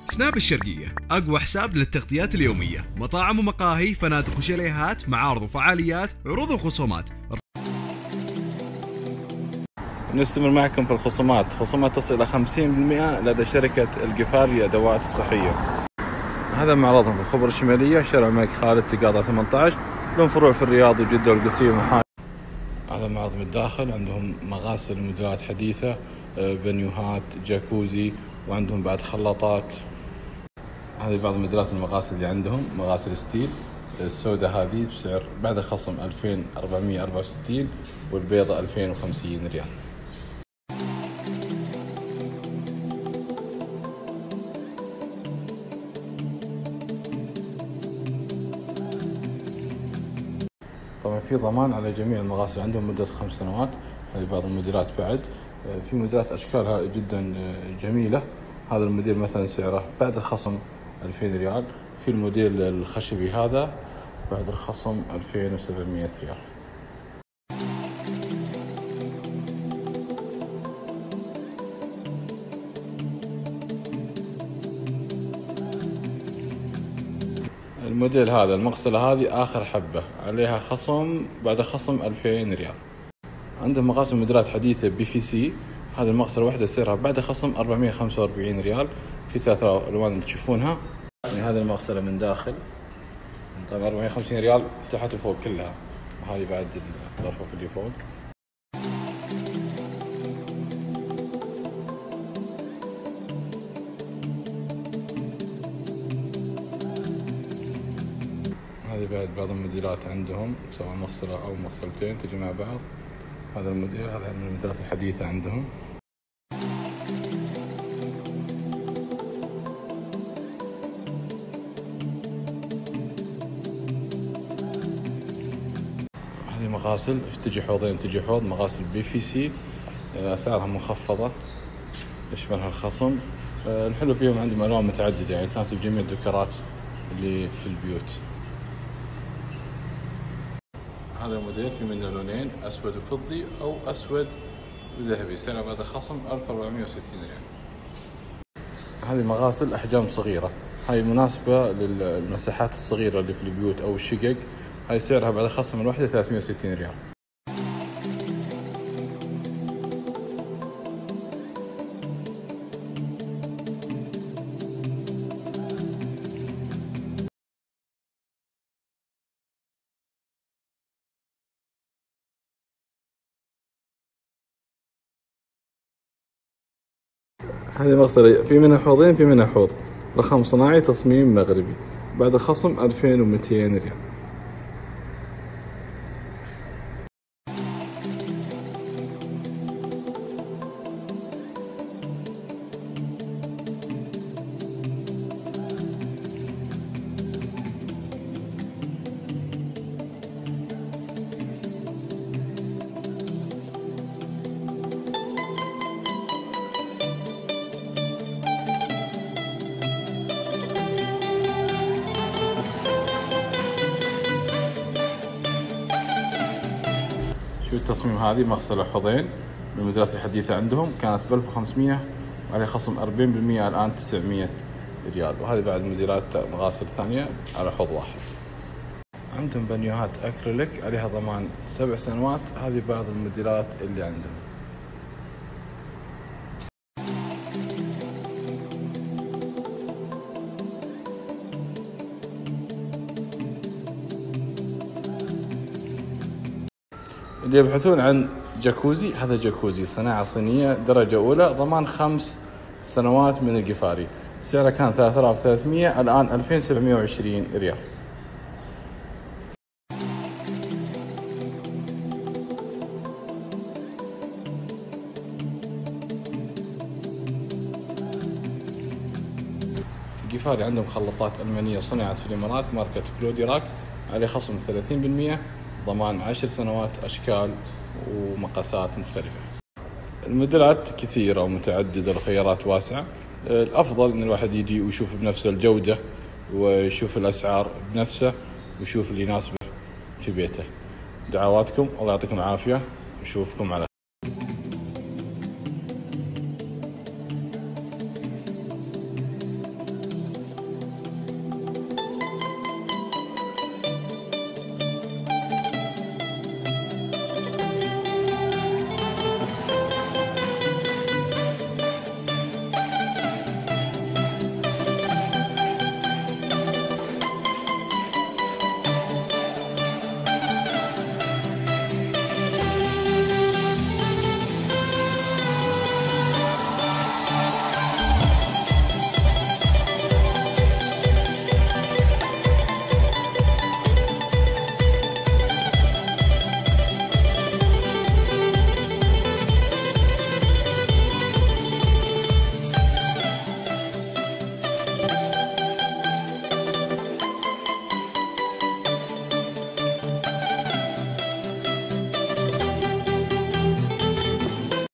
سناب الشرقية، أقوى حساب للتغطيات اليومية، مطاعم ومقاهي، فنادق وشاليهات، معارض وفعاليات، عروض وخصومات. نستمر معكم في الخصومات. خصومات تصل إلى 50% لدى شركة القفار للأدوات الصحية. هذا معرضهم في الخبر الشمالية، شارع الملك خالد، تقاطع 18، لهم فروع في الرياض وجدة والقصيم وحائل. هذا معرض من الداخل، عندهم مغاسل موديلات حديثة، بنيوهات، جاكوزي، وعندهم بعد خلاطات. هذه بعض موديلات المغاسل اللي عندهم، مغاسل ستيل. السوداء هذه بسعر بعد خصم 2464، والبيضة 2050 ريال. طبعا في ضمان على جميع المغاسل، عندهم مدة 5 سنوات. هذه بعض الموديلات بعد، في موديلات أشكالها جدا جميلة. هذا الموديل مثلا سعره بعد الخصم 2000 ريال. في الموديل الخشبي هذا بعد الخصم 2700 ريال. الموديل هذا المغسلة هذه آخر حبة عليها خصم بعد خصم 2000 ريال. عندهم مغاسل موديلات حديثة BFC. هذه المغسلة واحدة سعرها بعد خصم 445 ريال. في 3 ألوان اللي تشوفونها. يعني هذه المغسلة من داخل طبعا 450 ريال تحت وفوق كلها، وهذه بعد الغرفة في اللي فوق. هذه بعد بعض الموديلات عندهم، سواء مغسلة أو مغسلتين تجي مع بعض. هذا الموديل، هذا من الموديلات الحديثة عندهم. هذه مغاسل تجي حوضين تجي حوض، مغاسل BFC، أسعارها مخفضة يشملها الخصم. الحلو فيهم عندهم ألوان متعددة، يعني تناسب جميع الديكورات اللي في البيوت. هذا الموديل في منه لونين، أسود وفضي أو أسود وذهبي، سعره بعد خصم 1460 ريال. هذه مغاسل أحجام صغيرة، هاي مناسبة للمساحات الصغيرة اللي في البيوت أو الشقق. هاي سعرها بعد خصم الوحدة 360 ريال. هذه مغسلة في منها حوضين، في منها حوض، رخام صناعي، تصميم مغربي، بعد خصم 2200 ريال. شوف التصميم، هذه مغسلة حوضين من الموديلات الحديثة عندهم، كانت ب 1500 وعليه خصم 40%، الآن 900 ريال. وهذه بعد موديلات مغاسل ثانية على حوض واحد. عندهم بنيوهات أكريليك عليها ضمان 7 سنوات. هذه بعض الموديلات اللي عندهم. اللي يبحثون عن جاكوزي، هذا جاكوزي صناعة صينية درجة أولى، ضمان 5 سنوات من القفاري. سعره كان 3300، الآن 2720 ريال. القفاري عندهم خلاطات ألمانية صنعت في الإمارات، ماركة كلوديراك، عليه خصم 30%، ضمان 10 سنوات، أشكال ومقاسات مختلفة. الموديلات كثيرة ومتعددة، الخيارات واسعة. الأفضل أن الواحد يجي ويشوف بنفسه الجودة ويشوف الأسعار بنفسه ويشوف اللي يناسبه في بيته. دعواتكم، الله يعطيكم العافية، نشوفكم على